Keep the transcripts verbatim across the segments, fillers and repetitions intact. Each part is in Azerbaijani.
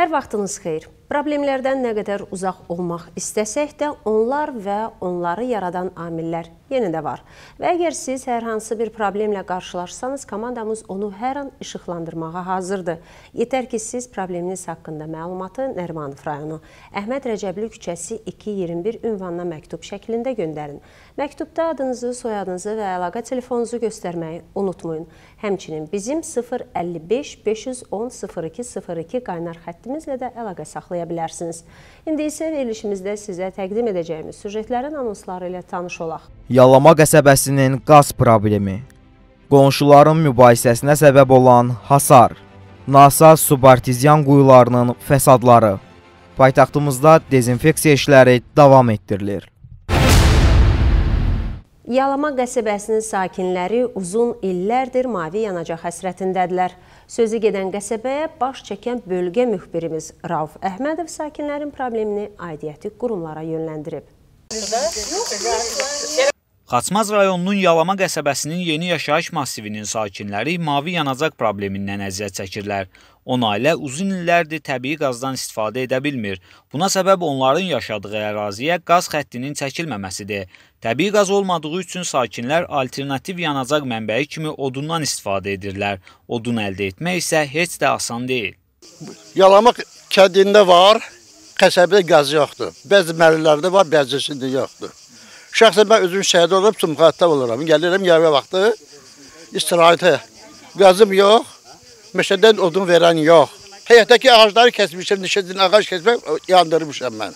Hər vaxtınız xeyir. Problemlərdən nə qədər uzaq olmaq istəsək də, onlar və onları yaradan amillər yenə də var. Və əgər siz hər hansı bir problemlə qarşılaşsanız, komandamız onu hər an işıqlandırmağa hazırdır. Yetər ki, siz probleminiz haqqında məlumatı Nərimanov rayonu, Əhməd Rəcəbli küçəsi iki iyirmi bir ünvanına məktub şəklində göndərin. Məktubda adınızı, soyadınızı və əlaqə telefonunuzu göstərməyi unutmayın. Həmçinin bizim sıfır əlli beş beş yüz on sıfır iki sıfır iki qaynar xəttimizlə də əlaqə saxlaya bilərsiniz. İndi isə verilişimizdə sizə təqdim edəcəyimiz süjetlərin anonsları ilə tanış olaq. Yalama qəsəbəsinin qaz problemi, qonşuların mübahisəsinə səbəb olan hasar, nasaz subartizyan quyularının fəsadları, paytaxtımızda dezinfeksiya işləri davam etdirilir. Yalama qəsəbəsinin sakinləri uzun illərdir mavi yanacaq həsrətindədirlər. Sözü gedən qəsəbəyə baş çəkən bölgə müxbirimiz Rauf Əhmədov sakinlərin problemini aidiyyəti qurumlara yönləndirib. Xaçmaz rayonunun Yalama qəsəbəsinin yeni yaşayış massivinin sakinləri mavi yanacaq problemindən əziyyət çəkirlər. on ailə uzun illərdir təbii qazdan istifadə edə bilmir. Buna səbəb onların yaşadığı əraziyə qaz xəttinin çəkilməməsidir. Təbii qaz olmadığı üçün sakinlər alternativ yanacaq mənbəyi kimi odundan istifadə edirlər. Odun əldə etmək isə heç də asan deyil. Yalama kəndində var, qəsəbədə qaz yoxdur. Bəzi məhəllələrdə var, bəzisində yoxdur. Şəxsən mən özüm şəhid olub, sumqatda oluram. Gəlirəm yarı vaxtı istirahətə. Qazım yox, meşədən odun verən yox. Həyətdəki ağacları kəsmişəm, nişədin ağac kəsmək, yandırmışam mən.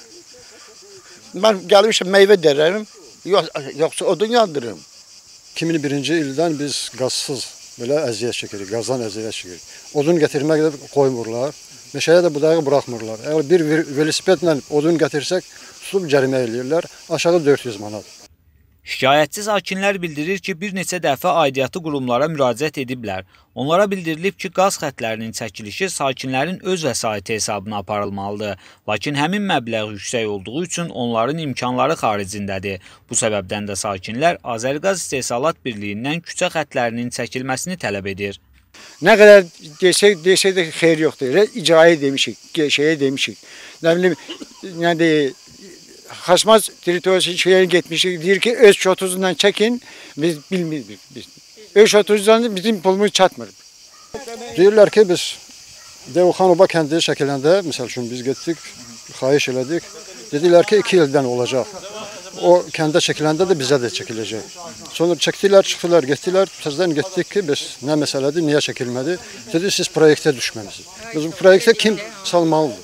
Mən gəlmişəm meyvə dərəm, yox, yoxsa odun yandırırım. iki min birinci ildən biz qazsız belə əziyyət çəkirik, qazdan əziyyət çəkirik. Odun gətirmək də qoymurlar, meşəyə də budağı buraxmırlar. Əgər bir velosipedlə odun gətirsək, tutub cərimə eləyirlər, aşağı dörd yüz manat. Şikayətçi sakinlər bildirir ki, bir neçə dəfə aidiyyatı qurumlara müraciət ediblər. Onlara bildirilib ki, qaz xətlərinin çəkilişi sakinlərin öz vəsaiti hesabına aparılmalıdır. Lakin həmin məbləğ yüksək olduğu üçün onların imkanları xaricindədir. Bu səbəbdən də sakinlər Azərqaz İstehsalat Birliyindən küçə xətlərinin çəkilməsini tələb edir. Nə qədər desək, desək də xeyir yoxdur. İcraya demişik, şeyə demişik. Nə bilim, nə deyək, Xaçmaz teritoriyası şeyə getmişik, deyir ki, öz şotuzundan çəkin, biz bilmirik. Biz. Öz şotuzundan bizim pulumuz çatmır. Deyirlər ki, biz Devxanoba kəndi şəkilləndə, məsəl üçün biz getdik, xahiş elədik, dedilər ki, iki ildən olacaq. O kəndə çəkiləndə də bizə də çəkiləcək. Sonra çəkdilər, çıxdılar, getdilər, təzədən getdik ki, biz nə məsələdir, niyə çəkilmədi? Dedi, siz proyektə düşməlisiniz. Biz bu proyektə kim salmalıdır?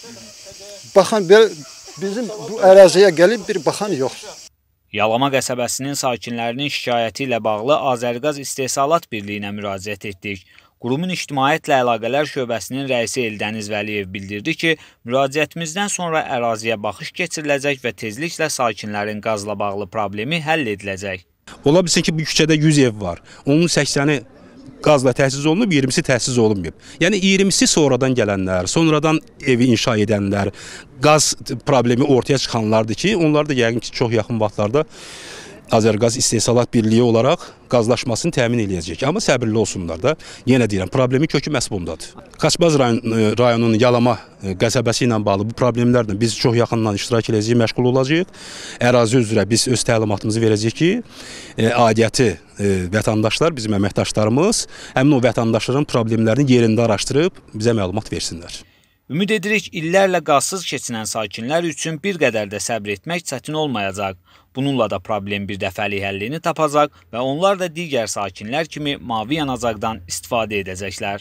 Baxın, belə... Bizim bu əraziyə gəlib bir baxan yoxdur. Yalama qəsəbəsinin sakinlərinin şikayəti ilə bağlı Azərqaz İstehsalat Birliyinə müraciət etdik. Qurumun İctimaiyyətlə Əlaqələr Şöbəsinin rəisi Eldəniz Vəliyev bildirdi ki, müraciətimizdən sonra əraziyə baxış keçiriləcək və tezliklə sakinlərin qazla bağlı problemi həll ediləcək. Ola bilsin ki, bu küçədə yüz ev var. Onun səksəni qazla təhsis olunub, iyirmisi təhsis olunmayıb. Yəni iyirmisi sonradan gələnlər, sonradan evi inşa edənlər, qaz problemi ortaya çıxanlardır ki, onlar da yəqin ki, çox yaxın vaxtlarda Azərqaz İstehsalat Birliyi olaraq qazlaşmasını təmin edəcək. Amma səbirli olsunlar da. Yenə deyirəm, problemi kökü məhz bundadır. Xaçmaz rayon, rayonunun Yalama qəsəbəsi ilə bağlı bu problemlərlə biz çox yaxından iştirak edəcəyik, məşğul olacağıq. Ərazi üzrə biz öz təlimatımızı verəcəyik ki, aidiyyəti vətəndaşlar, bizim əməkdaşlarımız həmin o vətəndaşların problemlərini yerində araşdırıb bizə məlumat versinlər. Ümid edirik, illərlə qazsız keçinən sakinlər üçün bir qədər də səbr etmək çətin olmayacaq. Bununla da problem bir dəfəlik həllini tapacaq və onlar da digər sakinlər kimi mavi yanacaqdan istifadə edəcəklər.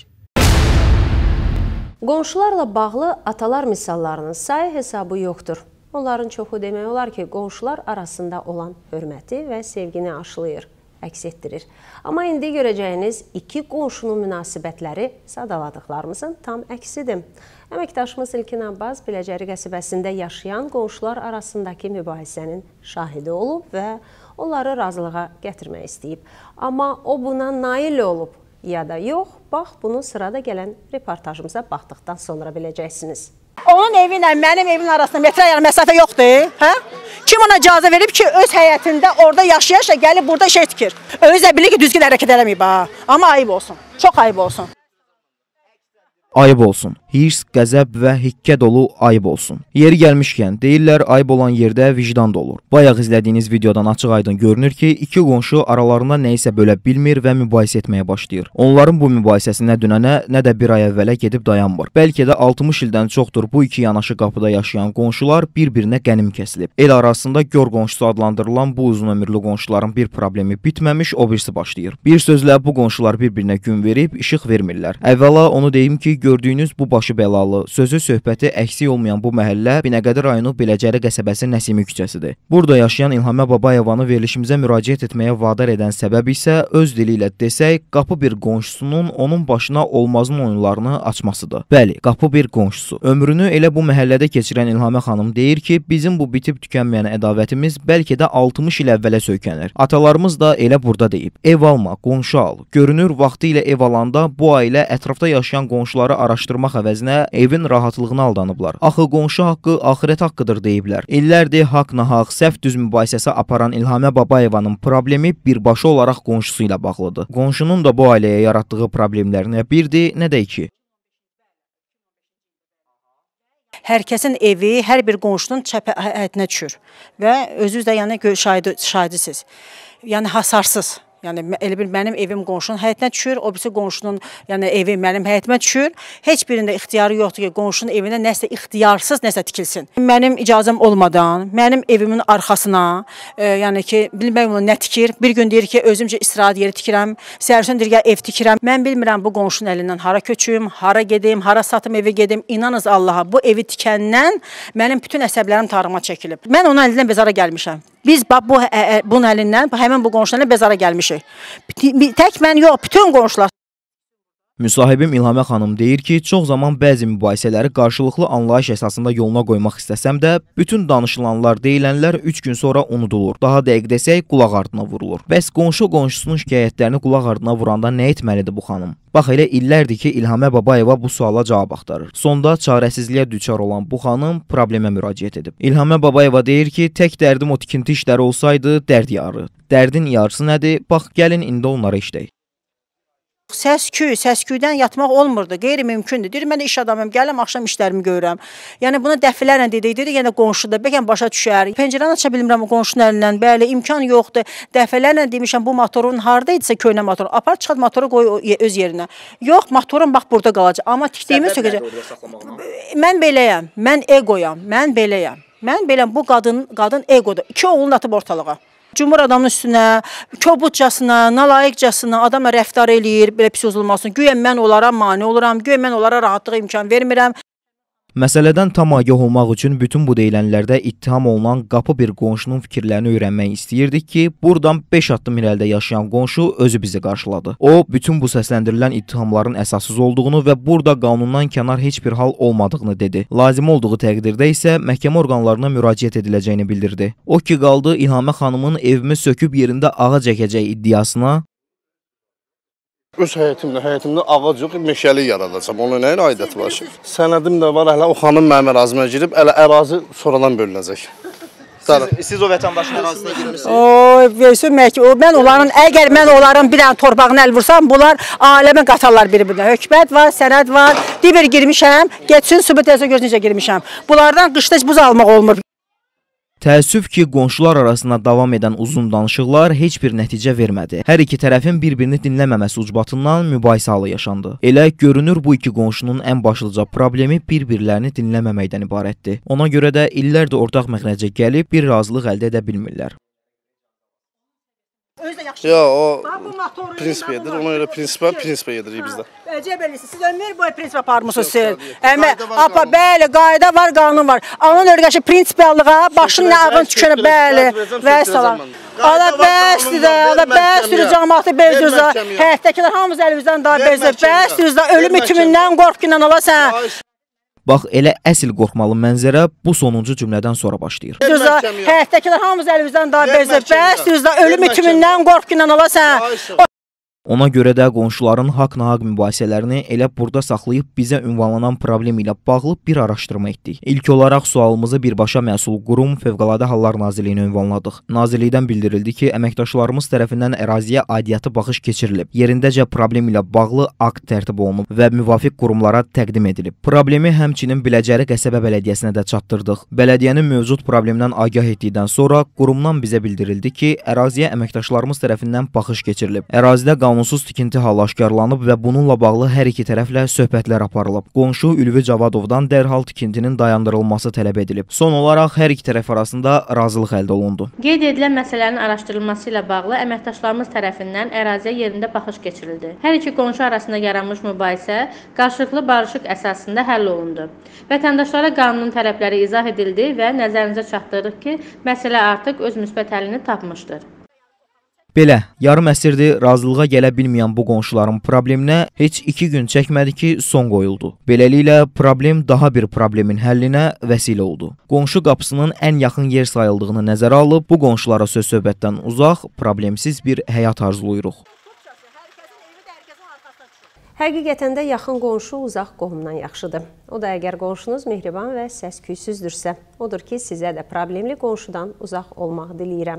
Qonşularla bağlı atalar misallarının sayı hesabı yoxdur. Onların çoxu demək olar ki, qonşular arasında olan hörməti və sevgini aşılayır, əks etdirir. Amma indi görəcəyiniz iki qonşunun münasibətləri sadaladıqlarımızın tam əksidir. Əməkdaşımız İlkin Abbas Biləcəri qəsəbəsində yaşayan qonşular arasındakı mübahisənin şahidi olub və onları razılığa gətirmək istəyib. Amma o buna nail olub ya da yox, bax bunu sırada gələn reportajımıza baxdıqdan sonra biləcəksiniz. Onun evi ilə mənim evin arasında metrə yarım məsafə yoxdur, hə? Kim ona icazə verib ki, öz həyətində orada yaşayarsa gəlib burada şey tikir. Özü də bilir ki, düzgün hərəkət eləməyib ha. Amma ayıb olsun, çox ayıb olsun. Ayıb olsun. hirs, qəzəb və hikkə dolu ayıb olsun. Yeri gəlmişkən, deyirlər ayıb olan yerdə vicdan da olur. Bayaq izlədiyiniz videodan açıq-aydın görünür ki, iki qonşu aralarında nəyisə bölə bilmir və mübahisə etməyə başlayır. Onların bu mübahisəsi nə dünənə, nə də bir ay əvvələ gedib dayanmır. Bəlkə də altmış ildən çoxdur bu iki yanaşı qapıda yaşayan qonşular bir-birinə qənim kəsilib. El arasında gör qonşusu adlandırılan bu uzun ömürlü qonşuların bir problemi bitməmiş, o birisi başlayır. Bir sözlə bu qonşular bir-birinə gün verib, işıq vermirlər. Əvvəla onu deyim ki, gördüyünüz bu başı bəlalı, sözü söhbəti əksik olmayan bu məhəllə Binəqədi rayonu Beləcəri qəsəbəsi Nəsimi küçəsidir. Burada yaşayan İlhamə Babayevanı verilişimizə müraciət etməyə vadar edən səbəb isə öz dili ilə desək, qapı bir qonşusunun onun başına olmazın oyunlarını açmasıdır. Bəli, qapı bir qonşusu. Ömrünü elə bu məhəllədə keçirən İlhamə xanım deyir ki, bizim bu bitib tükənməyən ədavətimiz bəlkə də altmış il əvvələ söykənir. Atalarımız da elə burada deyib. Ev alma, qonşu al. Görünür, vaxtı ilə ev alanda bu ailə ətrafda yaşayan qonşuları araşdırmaq əvəzinə evin rahatlığına aldanıblar. Axı qonşu haqqı axirət haqqıdır deyiblər. İllərdir haqq-nahaq, səhv-düz mübahisəsi aparan İlhamə Babayevanın problemi birbaşa olaraq qonşusu ilə bağlıdır. Qonşunun da bu ailəyə yaratdığı problemlər nə birdir, nə də iki. Hər kəsin evi, hər bir qonşunun çəpə həyətinə düşür və özünüz də yəni şahidi, şahidisiz. Yəni hasarsız. Yəni elə bir mənim evim qonşunun həyətinə düşür, o birisi qonşunun yəni evi mənim həyətimə düşür. Heç birində ixtiyarı yoxdur ki, qonşunun evinə nəsə ixtiyarsız nəsə tikilsin. Mənim icazəm olmadan mənim evimin arxasına, e, yəni ki, bilmək onu nə tikir. Bir gün deyir ki, özümcə istirahət yeri tikirəm, səhərsin deyir ki, ev tikirəm. Mən bilmirəm bu qonşunun əlindən hara köçüm, hara gedim, hara satım evi gedim. İnanınız Allaha, bu evi tikəndən mənim bütün əsəblərim tarıma çəkilib. Mən onun əlindən bezara gəlmişəm. Biz bu bunun əlindən, həmin bu qonşularla bezara gəlmişik. Tək mən yox, bütün qonşular. Müsahibim İlhamə xanım deyir ki, çox zaman bəzi mübahisələri qarşılıqlı anlayış əsasında yoluna qoymaq istəsəm də, bütün danışılanlar, deyilənlər üç gün sonra unudulur. Daha dəqiq desək, qulaq ardına vurulur. Bəs qonşu qonşusunun şikayətlərini qulaq ardına vuranda nə etməlidir bu xanım? Bax, elə illərdir ki, İlhamə Babayeva bu suala cavab axtarır. Sonda çarəsizliyə düçar olan bu xanım problemə müraciət edib. İlhamə Babayeva deyir ki, tək dərdim o tikinti işləri olsaydı, dərd yarı. Dərdin yarısı nədir? Bax, gəlin indi onlara işləyik. Səsküy, səsküydən yatmaq olmurdu, qeyri-mümkündür. Deyir, mən də iş adamım, gələm, axşam işlərimi görürəm. Yəni, bunu dəfələrlə dedik, dedik, yəni qonşuda, bəlkə başa düşər. Pəncərəni aça bilmirəm o qonşunun əlindən, bəli, imkan yoxdur. Dəfələrlə demişəm, bu motorun haradaydısa köynə motor, apar çıxart motoru qoy öz yerinə. Yox, motorun bax burada qalacaq, amma tikdiyimi sökəcək. Mən beləyəm, mən egoyam, mən beləyəm. Mən beləyəm, bu qadın, qadın egodur. İki oğlunu atıb ortalığa. Cumhur adamın üstünə, kobudcasına, nalayiqcasına adama rəftar eləyir, belə pis olmasın. Güya mən onlara mane oluram, güya mən onlara rahatlıq imkan vermirəm. Məsələdən tam agah olmaq üçün bütün bu deyilənlərdə ittiham olunan qapı bir qonşunun fikirlərini öyrənmək istəyirdik ki, buradan beş addım irəlidə yaşayan qonşu özü bizi qarşıladı. O, bütün bu səsləndirilən ittihamların əsassız olduğunu və burada qanundan kənar heç bir hal olmadığını dedi. Lazım olduğu təqdirdə isə məhkəmə orqanlarına müraciət ediləcəyini bildirdi. O ki qaldı İlhamə xanımın evimi söküb yerində ağac əkəcək iddiasına. Öz həyətimdə, həyətimdə ağac yox, meşəli yaradacam. Onun nəyin aidiyyəti var? Sənədim də var, hələ o xanım mənim ərazimə girib, hələ ərazi sonradan bölünəcək. Siz, siz o vətəndaşın ərazisinə girmişsiniz? Oy, versin, mən onların, əgər mən onların bir dənə torpağını əl vursam, bunlar aləmə qatarlar bir-birinə. Hökumət var, sənəd var, divir girmişəm, geçsin, sübut əsə göz necə girmişəm. Bunlardan qışda buz almaq olmur. Təəssüf ki, qonşular arasında davam edən uzun danışıqlar heç bir nəticə vermədi. Hər iki tərəfin bir-birini dinləməməsi ucbatından mübahisə halı yaşandı. Elə görünür bu iki qonşunun ən başlıca problemi bir-birlərini dinləməməkdən ibarətdir. Ona görə də illərdir ortaq məxrəcə gəlib bir razılıq əldə edə bilmirlər. Ya, o prinsip edir, ona görə prinsipə, prinsipə yedirik bizdə. Əcəb elisi, siz ömür boyu prinsip aparmışsınız siz. Apa, bəli, qayda var, qanun var. Onun örgəşi prinsipallığa, başın nə ağın tükünü, bəli, və salam. Ala bəsdir də, ala bəsdir, cəmatı bezdir də, həyətdəkilər hamımız əlimizdən daha bezdir, bəsdir də, ölüm itimindən qorxunan olasan. Bax, elə əsl qorxmalı mənzərə bu sonuncu cümlədən sonra başlayır. Həyətdəkilər hamımız əlimizdən daha bezdir, bəsdir də, ölüm itimindən qorxunan olasan. Ona görə də qonşuların haqq-nahaq mübahisələrini elə burada saxlayıb bizə ünvanlanan problem ilə bağlı bir araşdırma etdik. İlk olaraq sualımızı birbaşa məsul qurum Fövqəladə Hallar Nazirliyinə ünvanladıq. Nazirlikdən bildirildi ki, əməkdaşlarımız tərəfindən əraziyə aidiyyatı baxış keçirilib. Yerindəcə problem ilə bağlı akt tərtib olunub və müvafiq qurumlara təqdim edilib. Problemi həmçinin Biləcəri qəsəbə bələdiyyəsinə də çatdırdıq. Bələdiyyənin mövcud problemdən agah etdikdən sonra qurumdan bizə bildirildi ki, əraziyə əməkdaşlarımız tərəfindən baxış keçirilib. Ərazidə qanunsuz tikinti halı aşkarlanıb və bununla bağlı hər iki tərəflə söhbətlər aparılıb. Qonşu Ülvi Cavadovdan dərhal tikintinin dayandırılması tələb edilib. Son olaraq hər iki tərəf arasında razılıq əldə olundu. Qeyd edilən məsələlərin araşdırılması ilə bağlı əməkdaşlarımız tərəfindən əraziyə yerində baxış keçirildi. Hər iki qonşu arasında yaranmış mübahisə qarşılıqlı barışıq əsasında həll olundu. Vətəndaşlara qanunun tələbləri izah edildi və nəzərinizə çatdırırıq ki, məsələ artıq öz müsbət həllini tapmışdır. Belə, yarım əsrdir razılığa gələ bilməyən bu qonşuların probleminə heç iki gün çəkmədi ki, son qoyuldu. Beləliklə, problem daha bir problemin həllinə vəsilə oldu. Qonşu qapısının ən yaxın yer sayıldığını nəzərə alıb, bu qonşulara söz-söhbətdən uzaq, problemsiz bir həyat arzuluyuruq. Həqiqətən də yaxın qonşu uzaq qohumdan yaxşıdır. O da əgər qonşunuz mehriban və səs-küysüzdürsə, odur ki, sizə də problemli qonşudan uzaq olmaq diləyirəm.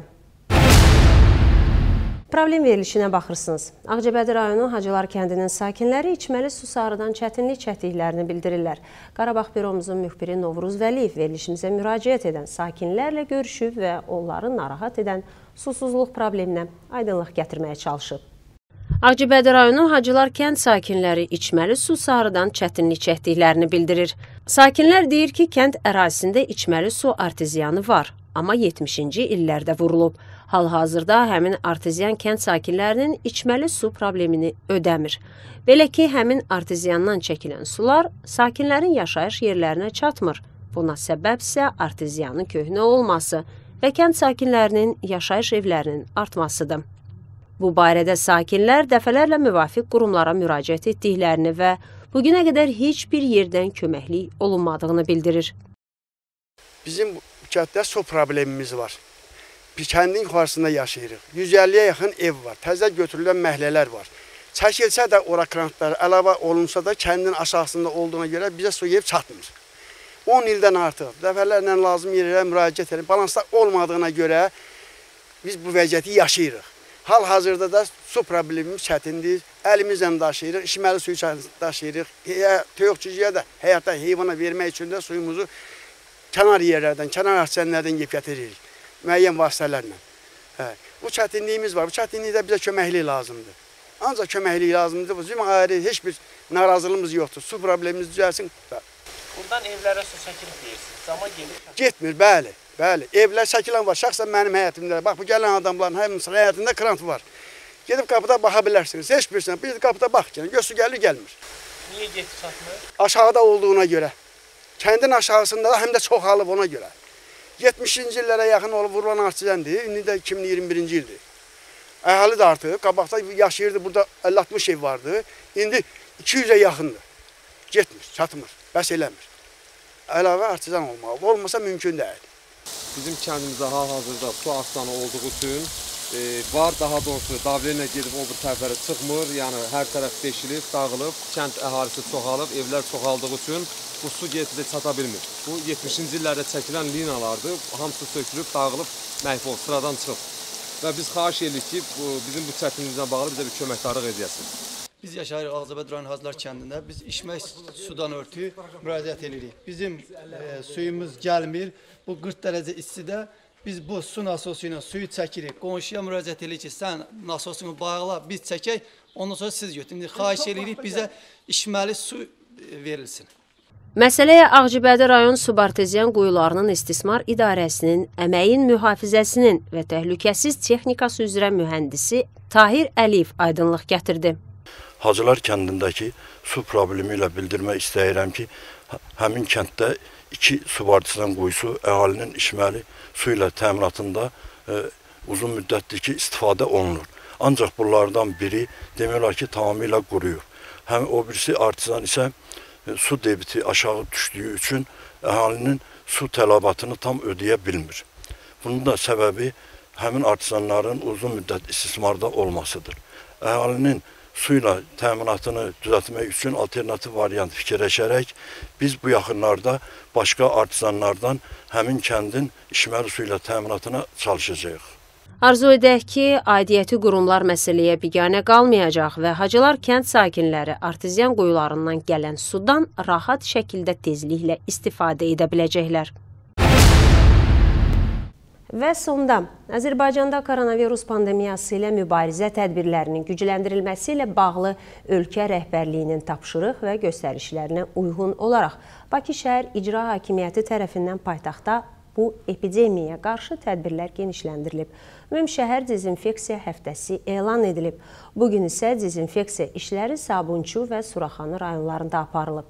Problem verilişinə baxırsınız. Ağcabədi rayonu Hacılar kəndinin sakinləri içməli su sarıdan çətinlik çəkdiklərini bildirirlər. Qarabağ büromuzun müxbiri Novruz Vəliyev verilişimizə müraciət edən sakinlərlə görüşüb və onları narahat edən susuzluq probleminə aydınlıq gətirməyə çalışıb. Ağcabədi rayonu Hacılar kənd sakinləri içməli su sarıdan çətinlik çəkdiklərini bildirir. Sakinlər deyir ki, kənd ərazisində içməli su arteziyanı var, amma yetmişinci illərdə vurulub. Hal-hazırda həmin arteziyan kənd sakinlərinin içməli su problemini ödəmir. Belə ki, həmin arteziyandan çəkilən sular sakinlərin yaşayış yerlərinə çatmır. Buna səbəb isə arteziyanın köhnə olması və kənd sakinlərinin yaşayış evlərinin artmasıdır. Bu barədə sakinlər dəfələrlə müvafiq qurumlara müraciət etdiklərini və bugünə qədər heç bir yerdən köməklik olunmadığını bildirir. Bizim kənddə su problemimiz var. Biz kəndin yuxarısında yaşayırıq. yüz əlliyə yaxın ev var. Təzə götürülən məhəllələr var. Çəkilsə də ora krantlar əlavə olunsa da kəndin aşağısında olduğuna görə bizə su ev çatmır. on ildən artıq dəfələrlə lazım yerlərə müraciət edir. Balansda olmadığına görə biz bu vəziyyəti yaşayırıq. Hal-hazırda da su problemimiz çətindir. Əlimizlə daşıyırıq, içməli suyu daşıyırıq. Toyuqçucuya da həyata heyvana vermək üçün də suyumuzu kənar yerlərdən, kənar artçənlərdən yeyib gətiririk. Müəyyən vasitələrlə. Hə. Bu çətinliyimiz var. Bu çətinlikdə bizə köməklik lazımdır. Ancaq köməklik lazımdır. Bizim ayrı heç bir narazılığımız yoxdur. Su problemimiz düzəlsin. Buradan evlərə su çəkilir deyirsiniz. Zaman gelir. Getmir, bəli. Bəli. Evlər çəkilən var. Şəxsən mənim həyətimdə. Bax, bu gələn adamların həmsinin həyətində krant var. Gedib qapıda baxa bilərsiniz. Heç birisindən. Bir qapıda bax. Göz su gəlir, gəlmir. Niyə getib çatmır? Aşağıda olduğuna görə. Kəndin aşağısında da həm də çoxalıb ona görə. yetmişinci illərə yaxın olub vurulan artizandır. İndi də iki min iyirmi birinci ildir. Əhali də artıq. Qabaqda yaşayırdı. Burada əlli altmış ev vardı. İndi iki yüzə yaxındır. Getmir, çatmır, bəs eləmir. Əlavə artizan olmalı. Olmasa mümkün deyil. Bizim kəndimizdə hal-hazırda su astanı olduğu üçün e, var, daha doğrusu davlenlə gedib o bir tərəflərə çıxmır. Yəni hər tərəf deşilib, dağılıb, kənd əhalisi çoxalıb, evlər çoxaldığı üçün bu su getdə çata bilmir. Bu yetmişinci illərdə çəkilən linalardır. Hamısı sökülüb, dağılıb, məhv olub, sıradan çıxıb. Və biz xahiş edirik ki, bu, bizim bu çətinliyimizlə bağlı bizə bir köməkdarlıq edəsiniz. Biz yaşayırıq Ağcabədi rayonu Hacılar kəndində. Biz içmək sudan örtü müraciət edirik. Bizim e, suyumuz gəlmir. Bu qırx dərəcə istidə biz bu su nasosu ilə suyu çəkirik. Qonşuya müraciət edirik ki, sən nasosunu bağla, biz çəkək, ondan sonra siz götürün. Xahiş edirik bizə içməli su verilsin. Məsələyə Ağcabədi rayon subarteziyan quyularının istismar idarəsinin, əməyin mühafizəsinin və təhlükəsiz texnikası üzrə mühəndisi Tahir Əliyev aydınlıq gətirdi. Hacılar kəndindəki su problemi ilə bildirmək istəyirəm ki, həmin kənddə iki subarteziyan quyusu əhalinin içməli su ilə təminatında e, uzun müddətdir ki, istifadə olunur. Ancaq bunlardan biri demək olar ki, tamamilə quruyur. Həm o birisi artizan isə e, su debiti aşağı düşdüyü üçün əhalinin su tələbatını tam ödəyə bilmir. Bunun da səbəbi həmin artizanların uzun müddət istismarda olmasıdır. əhalinin su ilə təminatını düzəltmək üçün alternativ variant fikirləşərək biz bu yaxınlarda başqa artizanlardan həmin kəndin içməli su ilə təminatına çalışacağıq. Arzu edək ki, aidiyyəti qurumlar məsələyə biganə qalmayacaq və Hacılar kənd sakinləri artizyan quyularından gələn sudan rahat şəkildə tezliklə istifadə edə biləcəklər. Və sonda, Azərbaycanda koronavirus pandemiyası ilə mübarizə tədbirlərinin gücləndirilməsi ilə bağlı ölkə rəhbərliyinin tapşırıq və göstərişlərinə uyğun olaraq Bakı şəhər İcra Hakimiyyəti tərəfindən paytaxtda bu epidemiyaya qarşı tədbirlər genişləndirilib. Ümumşəhər dezinfeksiya həftəsi elan edilib. Bugün isə dezinfeksiya işləri Sabunçu və Suraxanı rayonlarında aparılıb.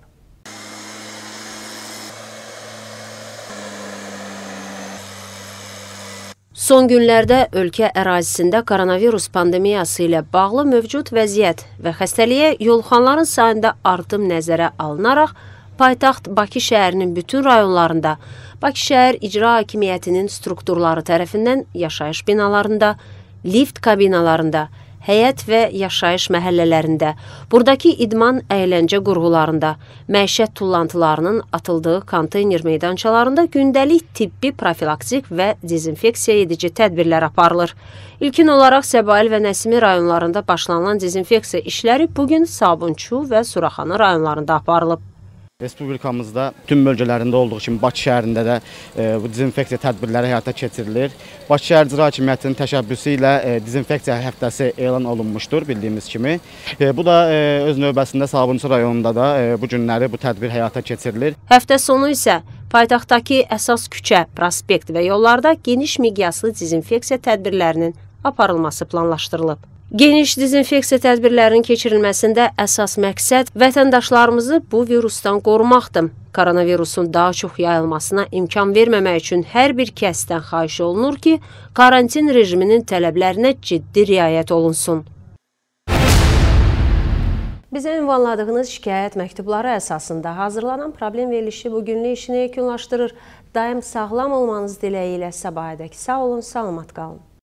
Son günlərdə ölkə ərazisində koronavirus pandemiyası ilə bağlı mövcud vəziyyət və xəstəliyə yoluxanların sayında artım nəzərə alınaraq, paytaxt Bakı şəhərinin bütün rayonlarında Bakı şəhər İcra Hakimiyyətinin strukturları tərəfindən yaşayış binalarında, lift kabinalarında, həyət və yaşayış məhəllələrində, buradakı idman əyləncə qurğularında, məişət tullantılarının atıldığı konteyner meydançalarında gündəlik tibbi profilaktik və dezinfeksiya edici tədbirlər aparılır. İlkin olaraq Səbail və Nəsimi rayonlarında başlanılan dezinfeksiya işləri bugün Sabunçu və Suraxanı rayonlarında aparılıb. Respublikamızda tüm bölgələrində olduğu kimi Bakı şəhərində də e, bu dezinfeksiya tədbirləri həyata keçirilir. Bakı şəhər İcra Hakimiyyətinin təşəbbüsü ilə e, dezinfeksiya həftəsi elan olunmuşdur bildiyimiz kimi. E, bu da e, öz növbəsində Sabunçu rayonunda da e, bu günləri bu tədbir həyata keçirilir. Həftə sonu isə paytaxtdakı əsas küçə, prospekt və yollarda geniş miqyaslı dezinfeksiya tədbirlərinin aparılması planlaşdırılıb. Geniş dezinfeksiya tədbirlərinin keçirilməsində əsas məqsəd vətəndaşlarımızı bu virusdan qorumaqdır. Koronavirusun daha çox yayılmasına imkan verməmək üçün hər bir kəsdən xahiş olunur ki, karantin rejiminin tələblərinə ciddi riayət olunsun. Bizə ünvanladığınız şikayət məktubları əsasında hazırlanan problem verilişi bugünlük işini yekunlaşdırır. Daim sağlam olmanız diləyi ilə sabahədək sağ olun, salamat qalın.